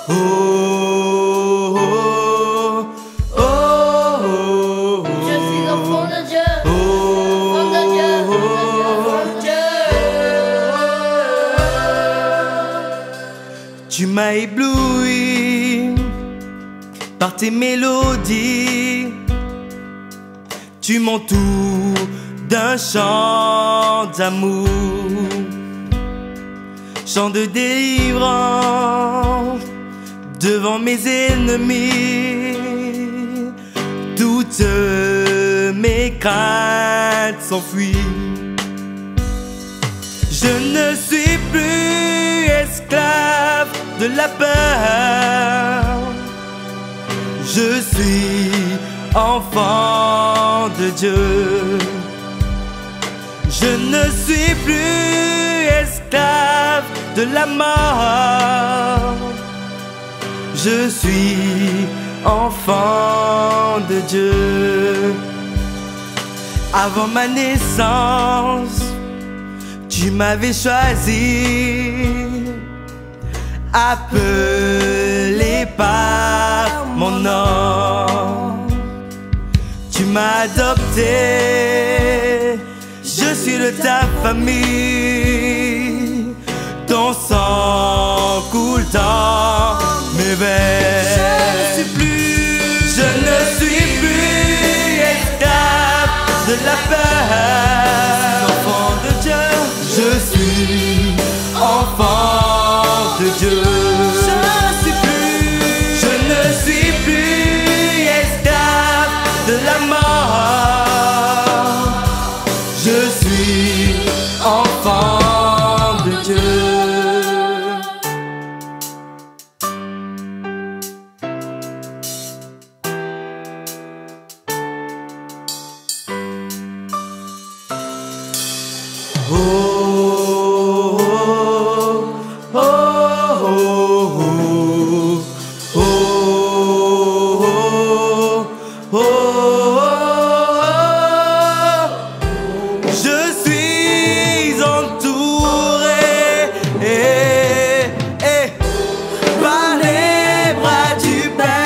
Oh, oh, oh, oh, oh. Je suis enfant de Dieu. Oh, Enfant de Dieu. Enfant de Dieu. tu m'as ébloui par tes mélodies. Tu m'entoures d'un chant d'amour, chant de délivrance devant mes ennemis. Toutes mes craintes s'enfuient. Je ne suis plus esclave de la peur. Je suis enfant de Dieu. Je ne suis plus esclave de la mort. Je suis enfant de Dieu. Avant ma naissance, tu m'avais choisi, appelé par mon nom. Tu m'as adopté, je suis de ta famille. Ton sang coule dans mes veines. Je ne suis plus esclave de la peur. Enfant de Dieu, je suis enfant de Dieu. Je ne suis plus esclave de la mort. Je suis enfant de Dieu. Oh, oh, oh, oh, oh, oh, je suis entouré par les bras du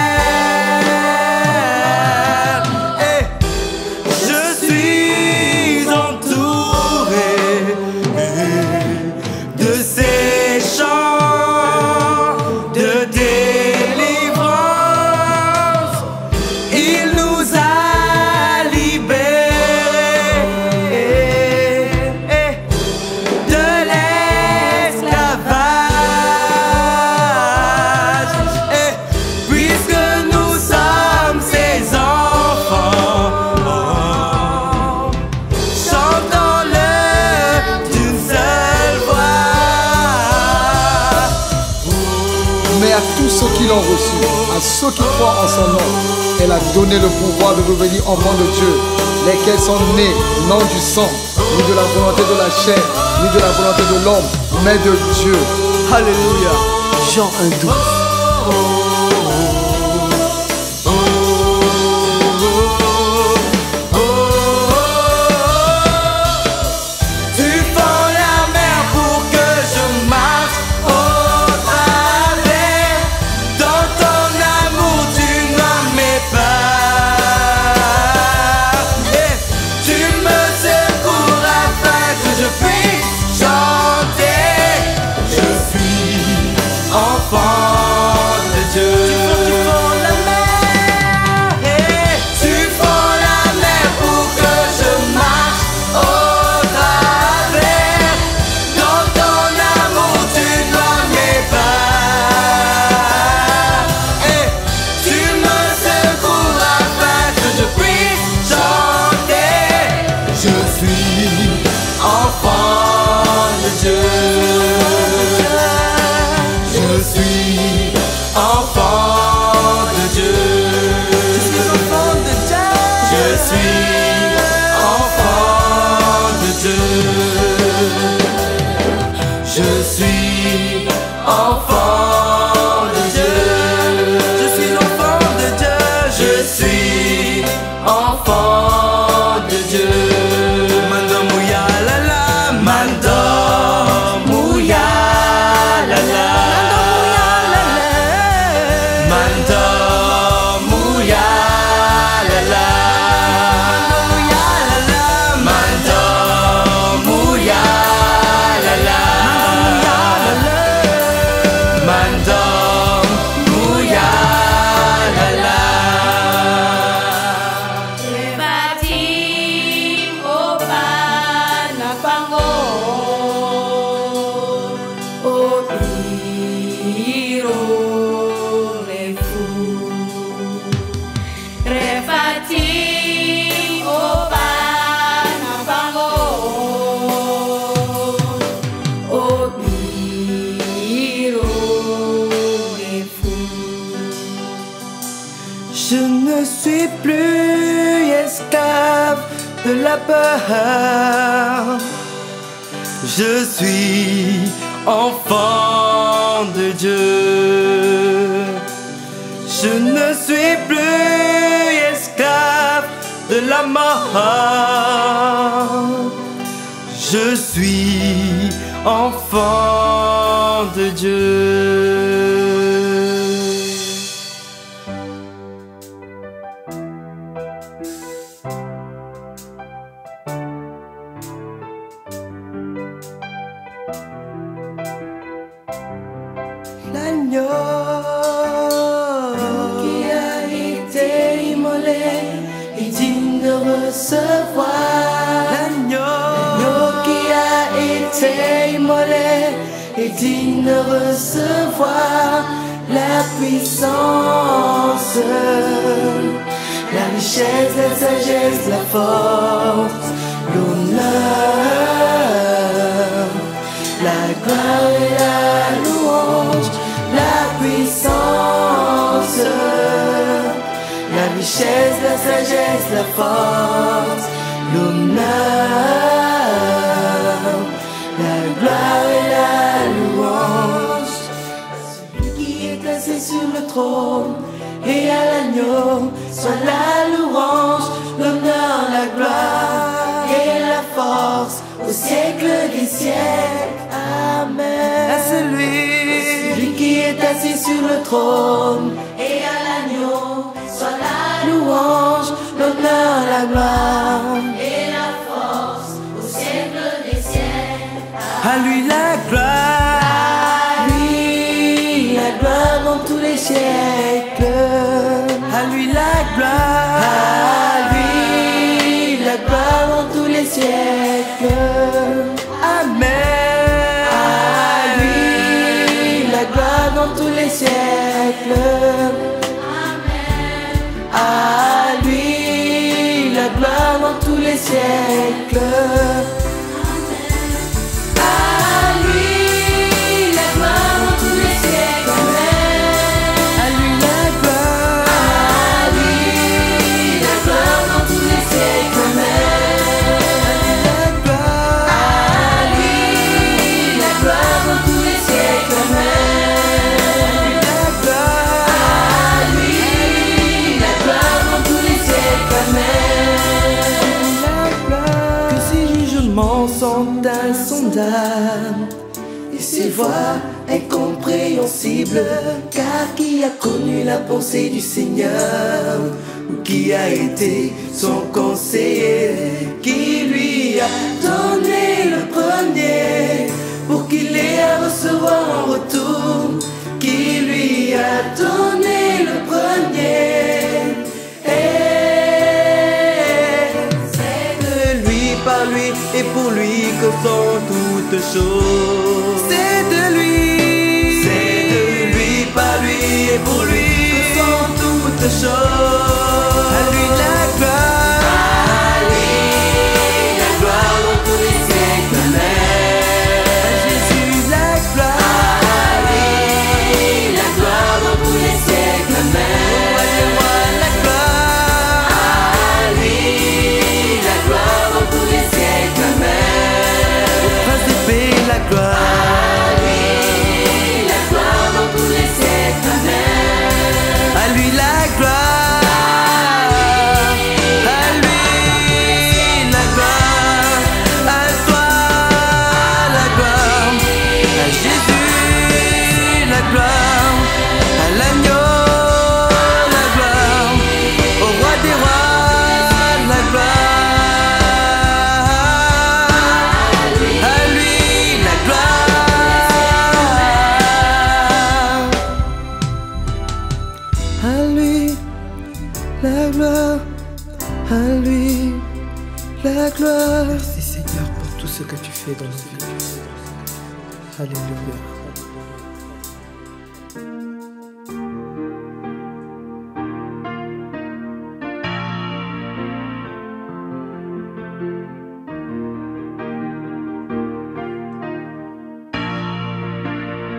Père. Je suis entouré de ces chants de délivrance. Il nous a libérés de l'esclavage. Et puisque nous sommes ses enfants, chantons-le d'une seule voix. Mais à tous ceux qui l'ont reçu, à ceux qui croient en son nom, elle a donné le pouvoir de devenir enfants de Dieu, lesquels sont nés non du sang, ni de la volonté de la chair, ni de la volonté de l'homme, mais de Dieu. Alléluia. Jean 1:12. Tu fends la mer pour que je marche au travers. Dans ton amour, tu noies mes pas. Et tu me secours afin que je puisse chanter. Je suis enfant de Dieu. Tu fends la mer. Et tu fends la mer pour que je marche au travers. Dans ton amour, tu noies mes pas. Et tu me secours afin que je puisse chanter. Je suis enfant de Dieu. Je suis enfant de Dieu. Je suis enfant de Dieu. Je suis enfant de Dieu. Je suis enfant de Dieu. Je suis enfant de Dieu. Mando mouya la la, mando mouya la la. ne suis plus esclave de la peur. Je suis enfant de Dieu. Je ne suis plus esclave de la mort. Je suis enfant de Dieu. L'agneau qui a été immolé est digne de recevoir. L'agneau qui a été immolé est digne de recevoir la puissance, la richesse, la sagesse, la force, l'honneur, la gloire et la louange, la puissance, la richesse, la sagesse, la force, l'honneur, la gloire et la louange. Celui qui est assis sur le trône et à l'agneau, soit la louange, l'honneur, la gloire et la force au siècle des siècles. Amen. À celui qui est assis sur le trône et à l'agneau, soit la louange, l'honneur, la gloire et la force au siècle des siècles. À lui la gloire, à lui la gloire dans tous les siècles. À lui la gloire, à lui la gloire dans tous les siècles. Amen. À lui la gloire dans tous les siècles. Amen. À lui la gloire dans tous les siècles. Sont insondables et ses voies incompréhensibles, car qui a connu la pensée du Seigneur, ou qui a été son conseiller, qui lui a donné le premier pour qu'il ait à recevoir en retour, qui lui a donné le premier. Par lui et pour lui que sont toutes choses. C'est de lui, par lui et pour lui que sont toutes choses. À lui la gloire, à lui la gloire dans tous les siècles. Amen. À Jésus la gloire, à lui la gloire dans tous les siècles. Amen. À moi la gloire, à lui la gloire dans tous les siècles. Amen. Au prince de paix la gloire, à lui la gloire dans tous les siècles. Amen. À lui la gloire, à lui la gloire, à toi la gloire, à Jésus la gloire, à l'agneau la gloire, au roi des rois la gloire, à lui la gloire, à lui la gloire, à lui la gloire. Merci Seigneur pour tout ce que tu fais dans nos vies. Alléluia.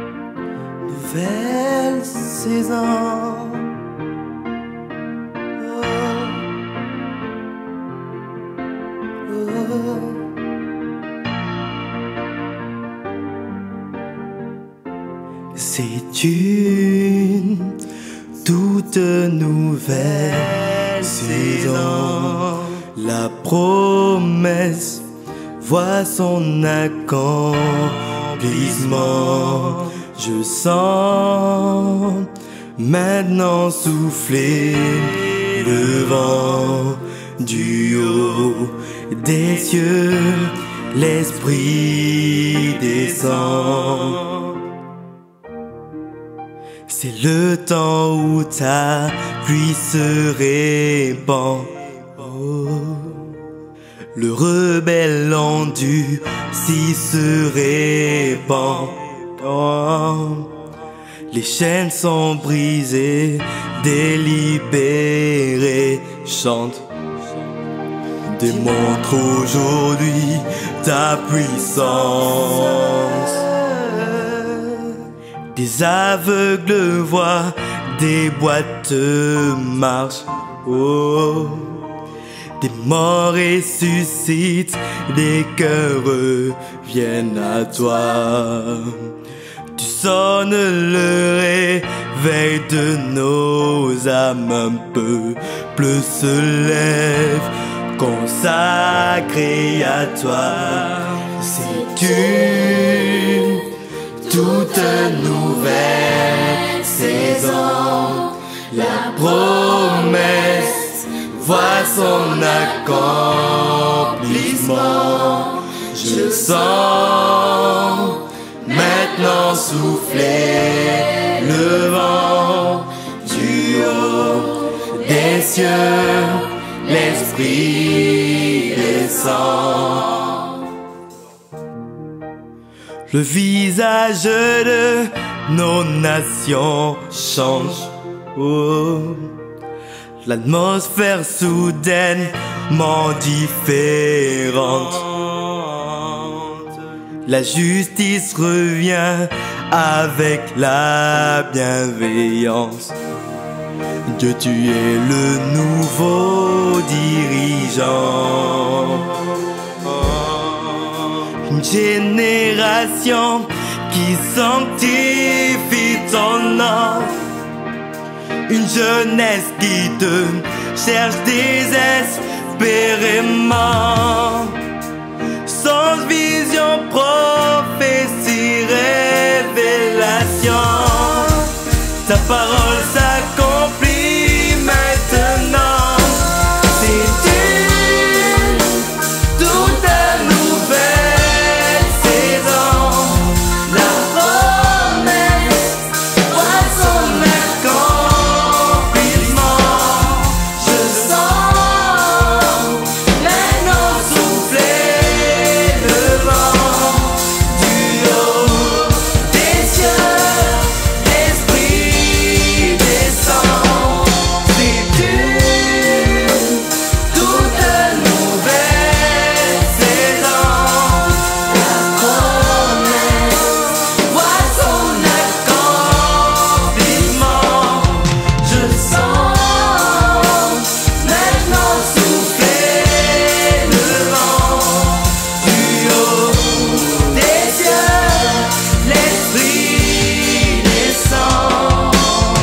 Nouvelle saison, une toute nouvelle saison. La promesse voit son accomplissement. Je sens maintenant souffler le vent du haut des cieux. L'Esprit descend. C'est le temps où ta pluie se répand. Le rebelle endurci se répand. Les chaînes sont brisées, délibérées, chante. Démontre aujourd'hui ta puissance. Des aveugles voient, des boîtes marchent. Oh. Des morts ressuscitent, des cœurs reviennent à toi. Tu sonnes le réveil de nos âmes, un peuple se lève, consacré à toi. C'est une toute nouvelle saison. La promesse voit son accomplissement. Je sens maintenant souffler le vent du haut des cieux. L'Esprit descend. Le visage de nos nations change. Oh. L'atmosphère soudainement différente. La justice revient avec la bienveillance. Dieu, tu es le nouveau dirigeant. Une génération qui sanctifie ton nom. Une jeunesse qui te cherche désespérément. Sans vision, prophétie, révélation. Ta parole s'accomplit maintenant. C'est une toute nouvelle saison. La promesse voit son accomplissement. Je sens maintenant souffler le vent du haut des cieux. L'Esprit descend. C'est une toute nouvelle saison. La promesse voit son accomplissement. Je sens maintenant souffler le vent du haut des cieux. L'Esprit descend.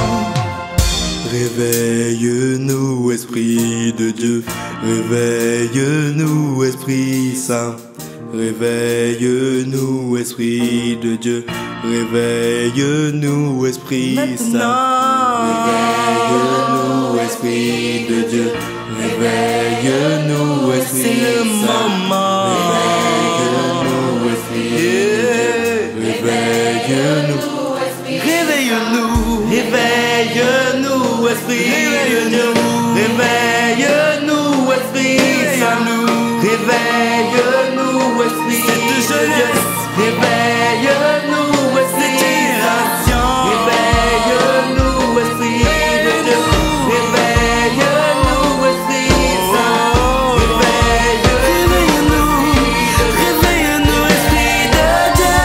Réveille-nous, Esprit de Dieu. Réveille-nous, Esprit Saint. Réveille-nous, Esprit de Dieu. Réveille-nous, Esprit Saint. Réveille-nous, Esprit de Dieu. Réveille-nous, Esprit Saint. Réveille-nous, Esprit de Dieu. Réveille-nous. Réveille-nous, réveille-nous, Esprit de Dieu. Réveille-nous, Esprit Saint. Réveille-nous, Esprit de jeunesse. Réveille-nous, Esprit Saint. Réveille-nous, Esprit de Dieu. Réveille-nous, Esprit Saint. Réveille-nous, réveille-nous, Esprit de Dieu.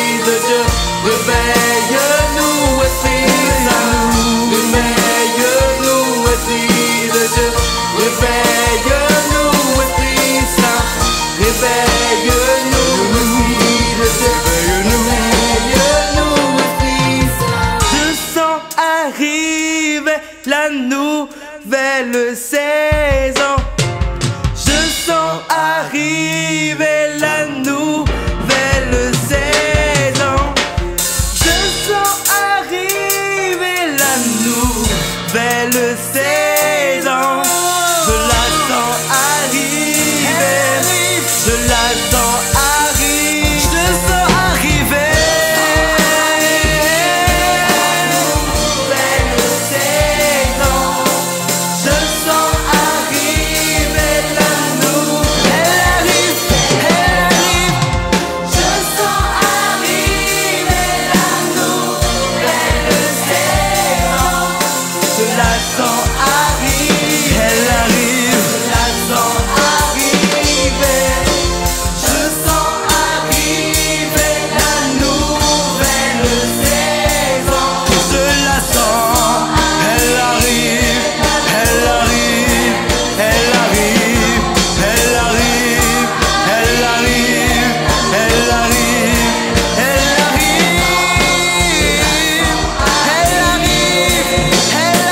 Réveille-nous, Esprit Saint. Réveille-nous. Réveille-nous, Esprit Saint. Réveille-nous, Esprit de Dieu. Réveille-nous, Esprit Saint. Je sens arriver la nouvelle saison. Je sens arriver la nouvelle saison. Je sens arriver la nouvelle saison. Je la sens arriver. Je la sens arriver. Je sens arriver. Nouvelle saison. Je sens arriver la nouvelle. Elle arrive, elle arrive. Je sens arriver la nouvelle saison. Je la sens arriver. Elle arrive. Je la sens arriver. Je sens arriver la nouvelle saison. Je la sens. Elle arrive. Elle arrive. Elle arrive. Elle arrive. Elle arrive. Elle arrive. Elle arrive. Elle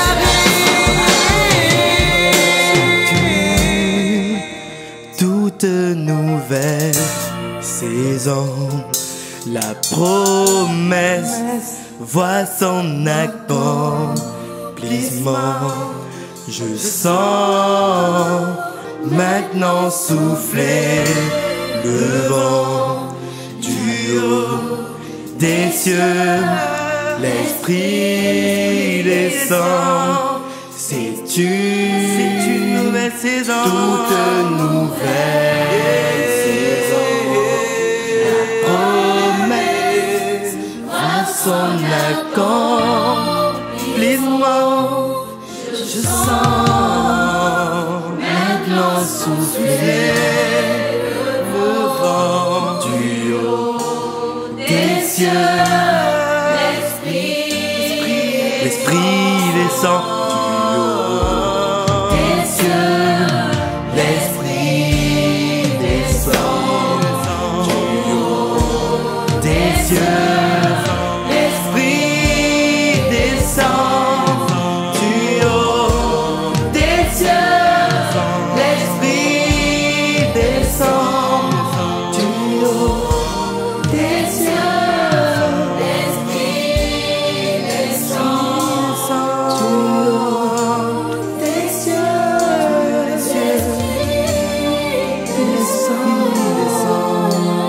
arrive. Toute nouvelle saison, la promesse voit son accomplissement. Je sens maintenant souffler le vent du haut des cieux. L'Esprit descend. C'est une nouvelle saison. Toute nouvelle saison. La promesse à son accomplissement. Je sens maintenant souffler le vent du haut des cieux. L'Esprit descend du haut des cieux. L'Esprit descend du haut des cieux. L'Esprit descend du haut des cieux. L'Esprit descend du haut des cieux. L'Esprit descend du haut des cieux. L'Esprit descend.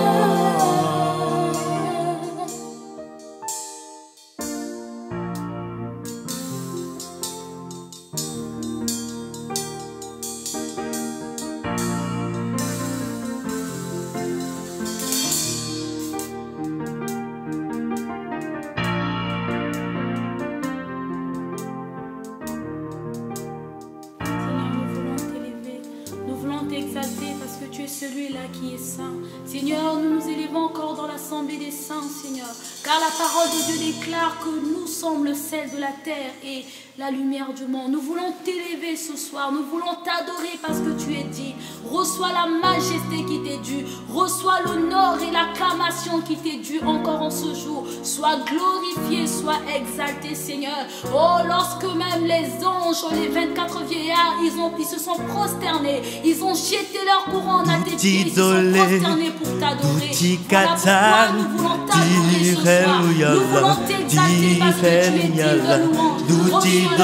Nous voulons t'exalter parce que tu es celui-là qui est saint. Seigneur, nous nous élevons encore dans l'assemblée des saints, Seigneur. Car la parole de Dieu déclare que nous sommes le sel de la terre et la lumière du monde. Nous voulons t'élever ce soir. Nous voulons t'adorer parce que tu es dit. Reçois la majesté qui t'est due. Reçois l'honneur et l'acclamation qui t'est due encore en ce jour. Sois glorifié, sois exalté, Seigneur. Oh, lorsque même les anges, les 24 vieillards, ils se sont prosternés. Ils ont jeté leur couronne à tes pieds. Ils se sont prosternés pour t'adorer. Voilà pourquoi nous voulons t'adorer ce soir. Nous voulons t'exalter parce que tu es digne de louange.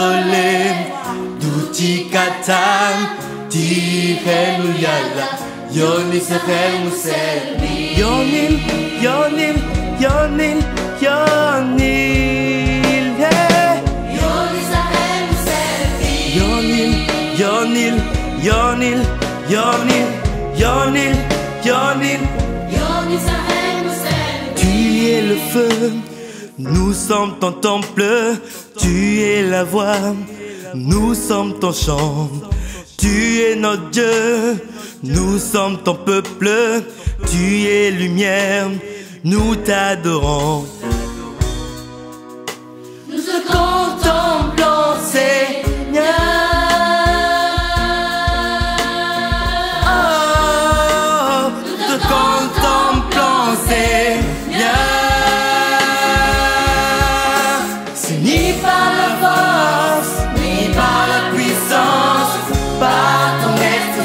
Duti katan, Tireluyala, Yoni Sahel Muselmi, Yonil, Yonil, Yonil, Yonil, Yoni Sahel Muselmi, Yonil, Yonil, Yonil, Yonil, Yonil, Yonil, Yoni Sahel Muselmi. Tu es le feu, nous sommes ton temple, tu es la voix, nous sommes ton chant. Tu es notre Dieu, nous sommes ton peuple, tu es lumière, nous t'adorons. Nous te contemplons, Seigneur.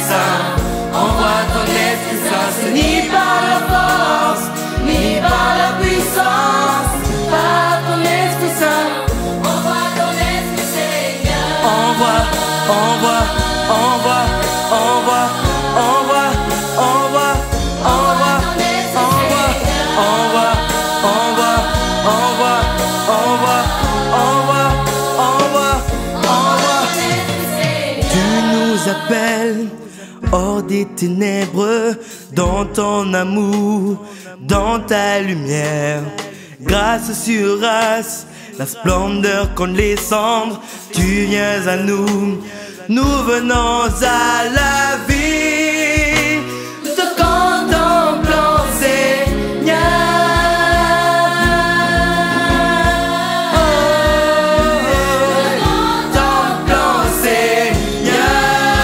Esprit Saint, envoie ton Esprit Saint. C'est ni par la force, ni par la puissance, par ton Esprit Saint. Envoie ton Esprit Seigneur. Envoie, envoie, envoie, envoie, envoie, envoie, envoie, envoie, envoie, envoie, envoie, envoie, envoie, envoie, envoie. Tu nous appelles hors des ténèbres, dans ton amour, dans ta lumière. Grâce sur race, la splendeur contre les cendres, tu viens à nous, nous venons à la vie, te contemplant Seigneur. Contemplant Seigneur.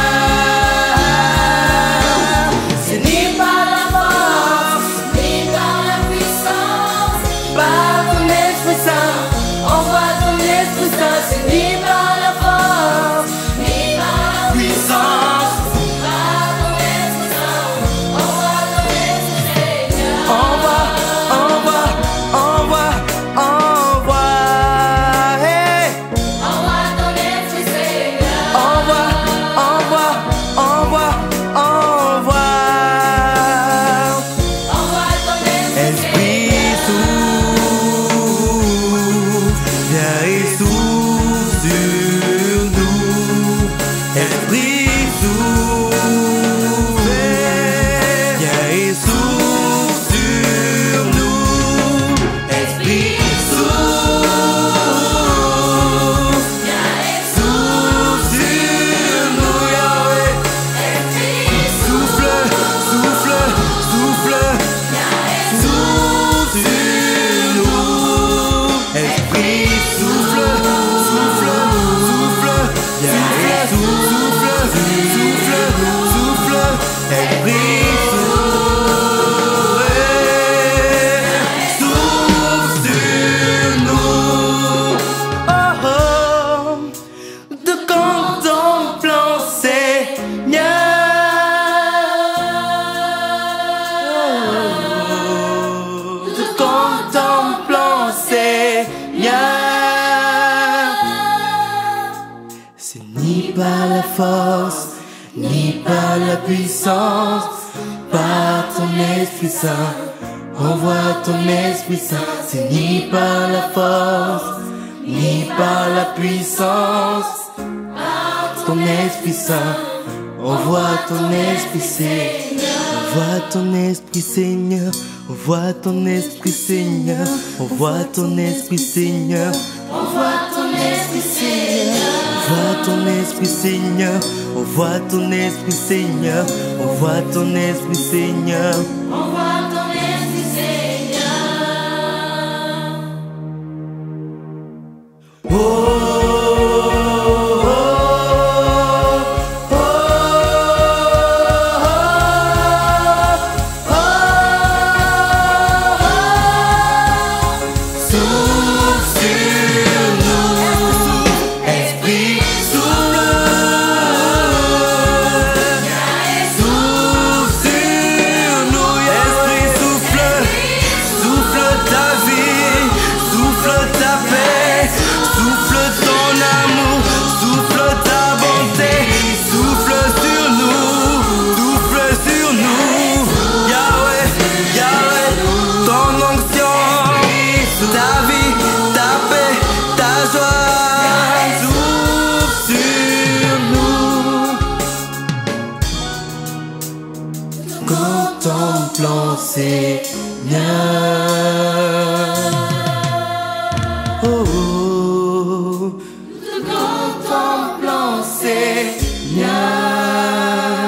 C'est ni par la force, ni par la puissance, par ton Esprit Saint. Envoie ton Esprit Saint. C'est ni par la force, ni par la puissance, par ton Esprit Saint. Envoie ton Esprit Seigneur. Envoie, envoie, envoie, envoie. Hey. Envoie ton Esprit Seigneur. Envoie, envoie, envoie, envoie. Envoie ton Esprit souffle, viens et souffle sur nous. Esprit souffle, viens et souffle sur nous. Esprit souffle, viens et souffle sur nous, Yahweh. Esprit souffle, souffle, souffle, viens et souffle sur nous. Esprit souffle, souffle, souffle, viens et souffle, souffle, souffle. Esprit souffle sur nous. Oh, oh, de contemplant Seigneur. De contemplant Seigneur. C'est ni par la force, ni par la puissance, par ton Esprit Saint. Envoie ton Esprit Saint. C'est ni par la force, ni par la puissance, par ton Esprit Saint. Envoie ton Esprit Seigneur. Envoie ton Esprit Seigneur. Envoie ton Esprit Seigneur. Envoie ton Esprit Seigneur. Envoie ton Esprit Seigneur. Envoie ton Esprit Seigneur. Envoie ton Esprit Seigneur. Envoie ton Esprit Seigneur. Envoie ton Esprit Seigneur. Oh, oh, oh, oh, oh. Souffle sur nous, Esprit souffle. Souffle sur nous, Esprit souffle. Souffle ta vie, souffle ta paix, souffle ton amour, souffle ta bonté. Souffle sur nous, souffle sur nous. Yahweh, Yahweh, ton onction, ta vie, ta paix, ta joie. Souffle sur nous. Contemplant Seigneur. Oh, oh, contemplant Seigneur.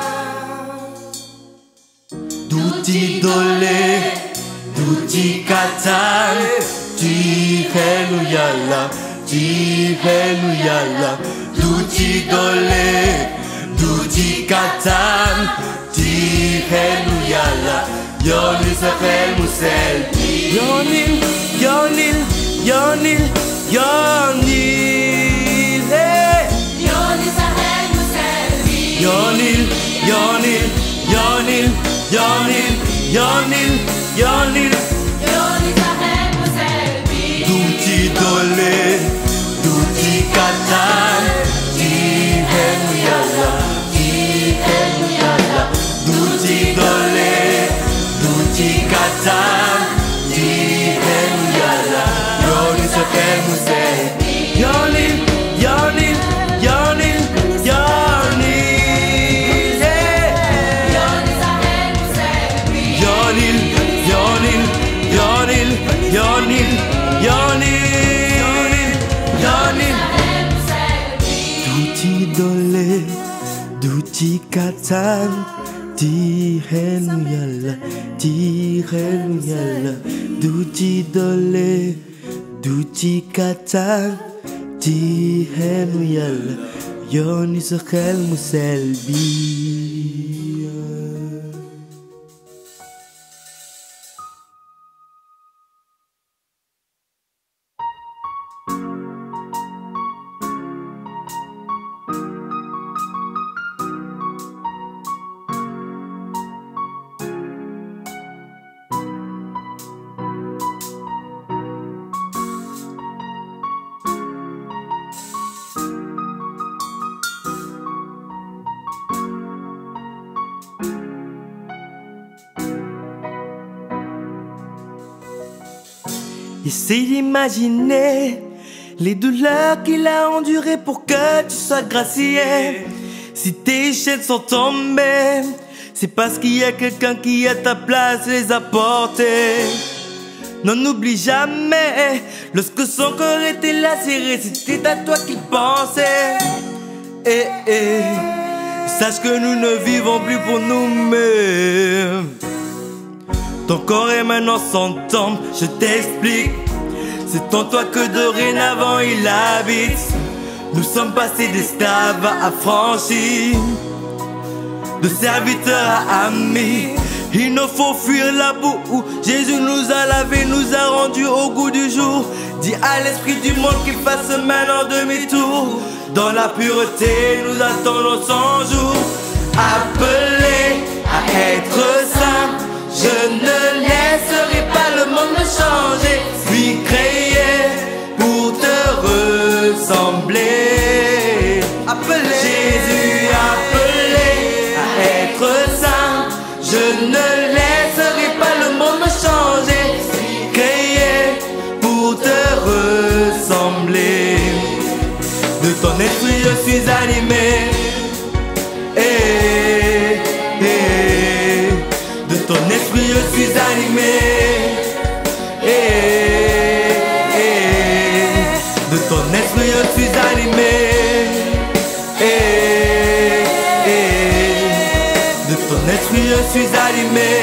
D'outidolé, d'outikatan, Tireluyala, Tireluyala, d'outidolé, d'outikatan, Tireluyala. Yonil Sachel Moussel, Yonil, Yonil, Yonil, Yonil, hey. Yonil Sachel Moussel, Yonil. Yonil, Yonil, Yonil, Yonil, Yonil, Yonil. Duti dole, duti katan, dihenu yalla, dihenu yalla. Duti dole, duti katan, dihenu yalla. Yonil sekel musel, Yonil, Yonil, Yonil, Yonil, Yonil, Yonil, Yonil, Yonil, Yonil, Yonil. Duti dole, duti katan, dihenu yalla, dihenu yalla. Duti dole, duti katan, dihenu yalla. Yoni sekel muselbi. Essaye d'imaginer les douleurs qu'il a endurées pour que tu sois gracié. Si tes chaînes sont tombées, c'est parce qu'il y a quelqu'un qui à ta place les a portées. Non, n'oublie jamais, lorsque son corps était lacéré, c'était à toi qu'il pensait. Sache que nous ne vivons plus pour nous-mêmes. Ton corps est maintenant sans tombe, je t'explique. C'est en toi que dorénavant il habite. Nous sommes passés d'esclaves à affranchis, de serviteurs à amis. Il nous faut fuir la boue où Jésus nous a lavés, nous a rendus au goût du jour. Dis à l'esprit du monde qu'il fasse maintenant demi-tour. Dans la pureté nous attendons 100 jours. Appelé à être saint, je ne laisserai pas le monde me changer. Puis créé pour te ressembler. Appelé, Jésus appelé à être saint, je ne laisserai pas le monde me changer. Créé pour te ressembler. De ton esprit je suis animé. De ton esprit je suis animé. De ton esprit je suis animé. De ton esprit je suis animé.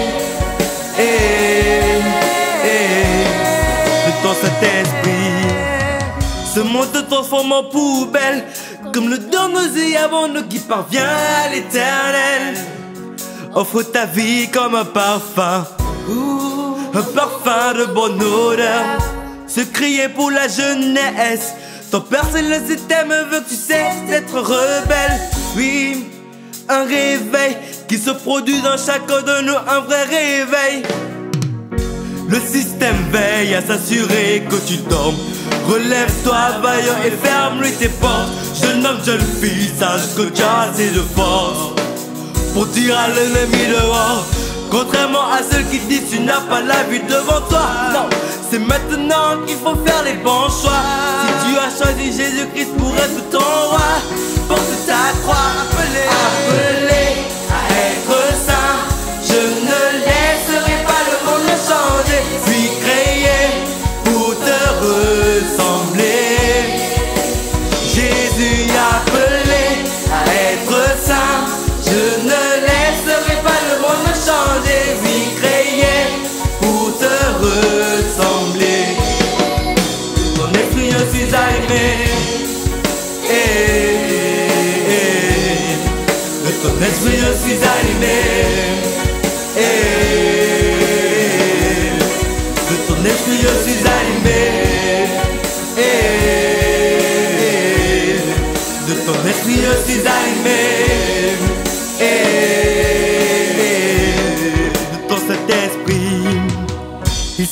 De ton Saint-Esprit. Ce monde te transforme en poubelle, comme l'odeur nauséabonde qui parvient à l'éternel. Offre ta vie comme un parfum, un parfum de bonne odeur. Se crier pour la jeunesse. Ton Père céleste t'aime, veut que tu cesses d'être rebelle. Oui, un réveil qui se produit dans chacun de nous, un vrai réveil. Le système veille à s'assurer que tu dormes. Relève-toi, vaillant, et ferme-lui tes portes. Jeune homme, jeune fille, sache que tu as assez de force pour dire à l'ennemi dehors. Contrairement à ceux qui disent tu n'as pas la vue devant toi. Non, c'est maintenant qu'il faut faire les bons choix. Si tu as choisi Jésus-Christ pour être ton roi, porte ta croix. Appelé à être saint, je ne laisserai pas le monde me changer. Puis créé pour te ressembler. Jésus appelé à être saint, je ne laisserai pas le monde me changer. Oui, créé pour te ressembler. Ton esprit je suis animé. De ton esprit je suis animé. De ton esprit je suis animé. De ton esprit je suis animé.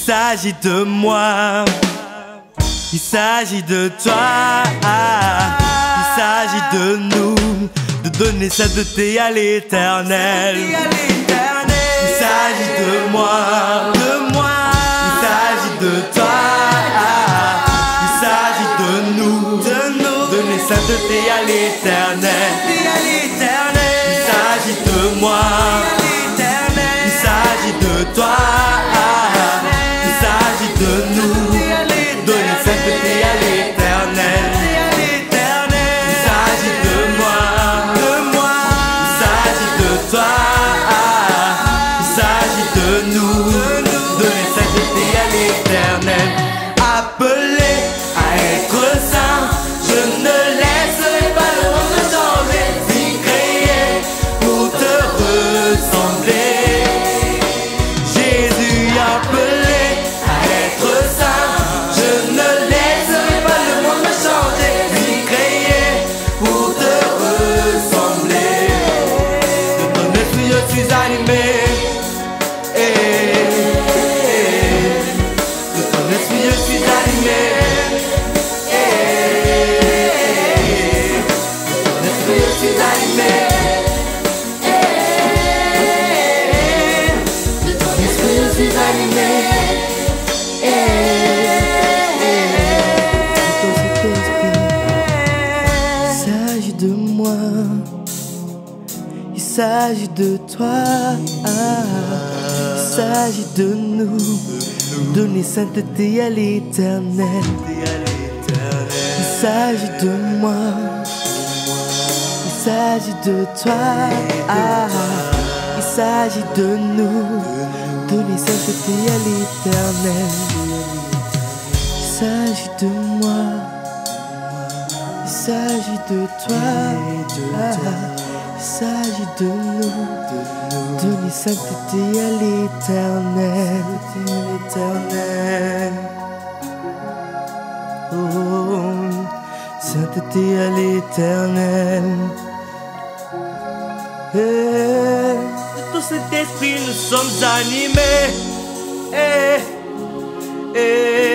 s'agit de moi, il s'agit de toi, il s'agit de nous, de donner sainteté à l'Éternel. Il s'agit de moi, il s'agit de toi, il s'agit de nous, donner sainteté à l'Éternel. Il s'agit de moi, il s'agit de toi, il s'agit de nous, donner sainteté à l'Éternel. Il s'agit de moi, il s'agit de toi, il s'agit de nous, donner sainteté à l'Éternel. Appelé à être saint, je ne laisserai pas le monde changer, ni créer pour te ressembler. Jésus appelé à être saint, je ne laisserai pas le monde changer, ni créer pour te ressembler. De ton esprit je suis animé, de ton esprit je suis animé, de ton esprit je suis animé, de ton esprit je suis animé. Il s'agit de moi, il s'agit de toi, il s'agit de nous, donner sainteté à l'Éternel. Il s'agit de moi, il s'agit de toi, il s'agit de nous, donner sainteté à l'Éternel. Il s'agit de moi, il s'agit de toi, il s'agit de nous, donner sainteté à l'Éternel. Oh, sainteté à l'Éternel. De tout cet esprit nous sommes animés.